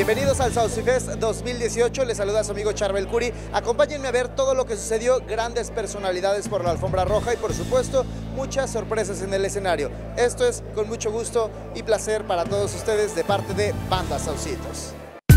Bienvenidos al Saucifest 2018, les saluda su amigo Charbel Curi. Acompáñenme a ver todo lo que sucedió, grandes personalidades por la alfombra roja y por supuesto muchas sorpresas en el escenario. Esto es con mucho gusto y placer para todos ustedes de parte de Banda Saucitos.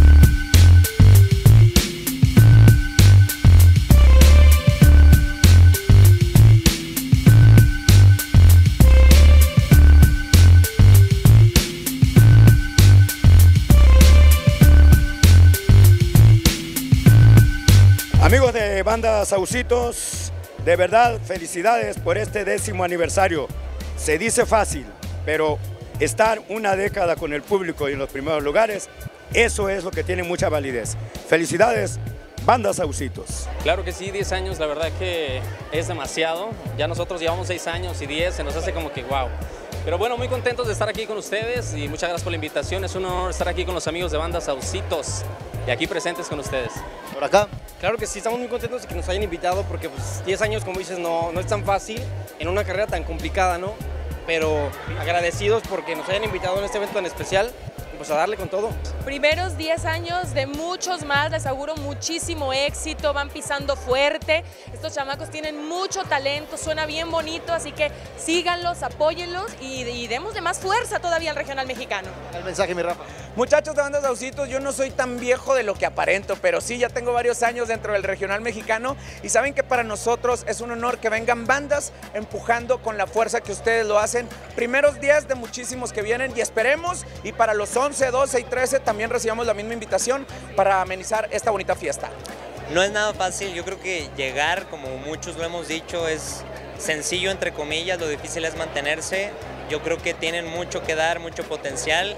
Amigos de Banda Saucitos, de verdad felicidades por este 10º aniversario. Se dice fácil, pero estar una década con el público y en los primeros lugares, eso es lo que tiene mucha validez. Felicidades, Banda Saucitos. Claro que sí, 10 años, la verdad que es demasiado. Ya nosotros llevamos 6 años y 10, se nos hace como que wow. Pero bueno, muy contentos de estar aquí con ustedes y muchas gracias por la invitación. Es un honor estar aquí con los amigos de Banda Saucitos y aquí presentes con ustedes. Por acá. Claro que sí, estamos muy contentos de que nos hayan invitado porque pues 10 años, como dices, no es tan fácil en una carrera tan complicada, ¿no? Pero agradecidos porque nos hayan invitado en este evento tan especial, pues a darle con todo. Primeros 10 años de muchos más, les auguro muchísimo éxito, van pisando fuerte, estos chamacos tienen mucho talento, suena bien bonito, así que síganlos, apóyenlos y démosle más fuerza todavía al regional mexicano. El mensaje, mi Rafa. Muchachos de Banda Saucitos, yo no soy tan viejo de lo que aparento, pero sí, ya tengo varios años dentro del regional mexicano y saben que para nosotros es un honor que vengan bandas empujando con la fuerza que ustedes lo hacen. Primeros 10 de muchísimos que vienen y esperemos, y para los 11, 12 y 13 también recibamos la misma invitación para amenizar esta bonita fiesta. No es nada fácil, yo creo que llegar, como muchos lo hemos dicho, es sencillo entre comillas, lo difícil es mantenerse. Yo creo que tienen mucho que dar, mucho potencial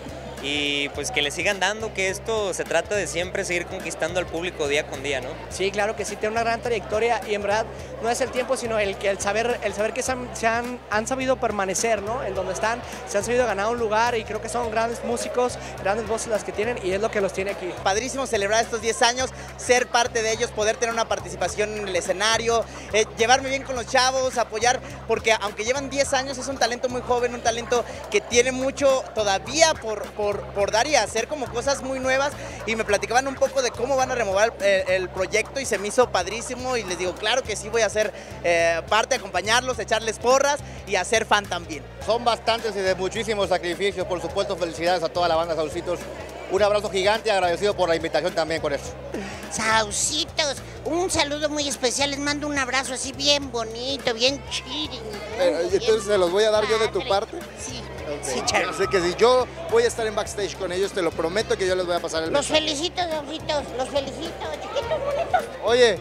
y pues que le sigan dando, que esto se trata de siempre seguir conquistando al público día con día, ¿no? Sí, claro que sí, tiene una gran trayectoria y en verdad no es el tiempo, sino el saber que han sabido permanecer, ¿no? En donde están, se han sabido ganar un lugar y creo que son grandes músicos, grandes voces las que tienen y es lo que los tiene aquí. Padrísimo celebrar estos 10 años, ser parte de ellos, poder tener una participación en el escenario, llevarme bien con los chavos, apoyar, porque aunque llevan 10 años es un talento muy joven, un talento que tiene mucho todavía por dar y hacer como cosas muy nuevas, y me platicaban un poco de cómo van a renovar el proyecto y se me hizo padrísimo y les digo, claro que sí voy a ser parte, acompañarlos, echarles porras y hacer fan también. Son bastantes y de muchísimos sacrificios, por supuesto felicidades a toda la Banda Saucitos. Un abrazo gigante y agradecido por la invitación también con eso. Saucitos, un saludo muy especial, les mando un abrazo así bien bonito, bien chiri. Entonces se los voy a dar yo de tu parte. Sí, okay. sí, Charlie. Así que si yo voy a estar en backstage con ellos, te lo prometo que yo les voy a pasar el Los mensaje. felicito, Saucitos, los felicito, chiquitos bonitos. Oye,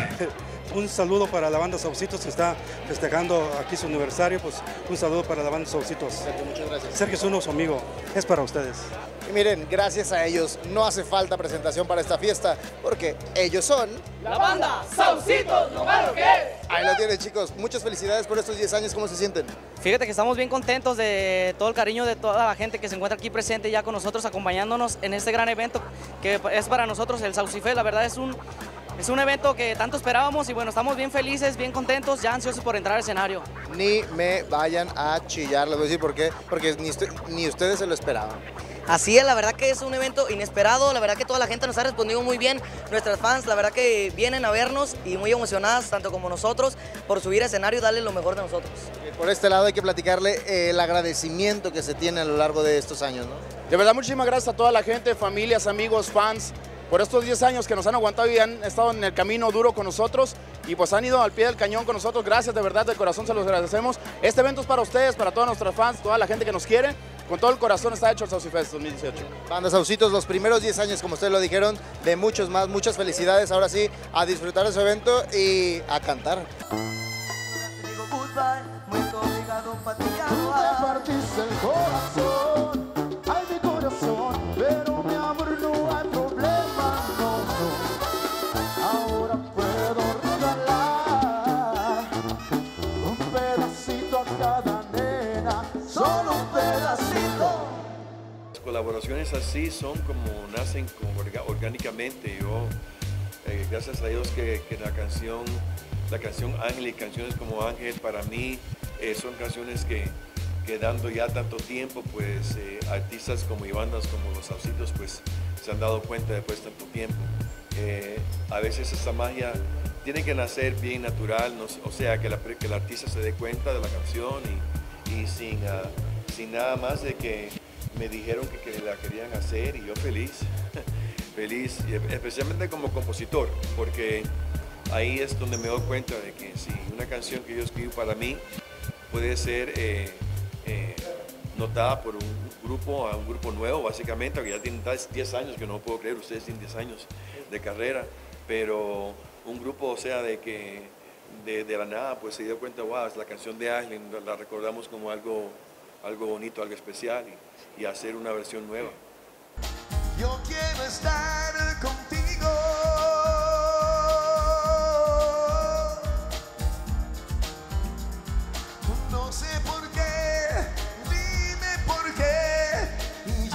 un saludo para la Banda Saucitos que está festejando aquí su aniversario, pues un saludo para la Banda Saucitos. Sergio, muchas gracias. Sergio es uno su amigo, es para ustedes. Y miren, gracias a ellos no hace falta presentación para esta fiesta, porque ellos son... ¡La Banda Saucitos, no más lo que es! Ahí lo tienen, chicos. Muchas felicidades por estos 10 años. ¿Cómo se sienten? Fíjate que estamos bien contentos de todo el cariño de toda la gente que se encuentra aquí presente ya con nosotros, acompañándonos en este gran evento que es para nosotros el Saucifest. La verdad es un evento que tanto esperábamos y bueno, estamos bien felices, bien contentos, ya ansiosos por entrar al escenario. Ni me vayan a chillar, les voy a decir por qué, porque ni ustedes se lo esperaban. Así es, la verdad que es un evento inesperado, la verdad que toda la gente nos ha respondido muy bien, nuestras fans, la verdad que vienen a vernos y muy emocionadas, tanto como nosotros, por subir a escenario y darle lo mejor de nosotros. Por este lado hay que platicarle el agradecimiento que se tiene a lo largo de estos años, ¿no? De verdad, muchísimas gracias a toda la gente, familias, amigos, fans, por estos 10 años que nos han aguantado y han estado en el camino duro con nosotros y pues han ido al pie del cañón con nosotros. Gracias, de verdad, de corazón se los agradecemos. Este evento es para ustedes, para todos nuestros fans, toda la gente que nos quiere. Con todo el corazón está hecho el Saucifest 2018. Banda Saucitos, los primeros 10 años, como ustedes lo dijeron, de muchos más, muchas felicidades. Ahora sí, a disfrutar de su evento y a cantar. Colaboraciones así son como nacen como orgánicamente. Yo, gracias a Dios que la canción Ángel y canciones como Ángel para mí son canciones que dando ya tanto tiempo, pues artistas como y bandas como Los Saucitos pues se han dado cuenta después de tanto tiempo. A veces esa magia tiene que nacer bien natural, no, o sea, que el artista se dé cuenta de la canción y sin nada más de que me dijeron que la querían hacer y yo feliz, feliz, y especialmente como compositor, porque ahí es donde me doy cuenta de que si una canción que yo escribo para mí puede ser notada por un grupo nuevo, básicamente, que ya tienen 10 años, que no puedo creer, ustedes tienen 10 años de carrera, pero un grupo, o sea, de que de la nada, pues se dio cuenta, wow, es la canción de Aislinn, la recordamos como algo bonito, algo especial, y hacer una versión nueva. Yo quiero estar contigo. No sé por qué, dime por qué. Y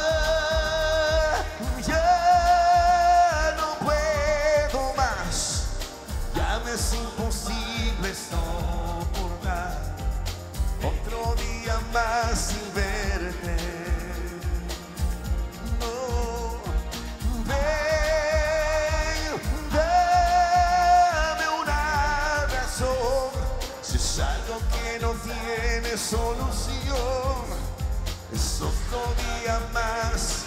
ya no puedo más. Ya me es imposible soportar otro día más sin verte. No, ven, dame una razón. Si es algo que no tiene solución, es otro día más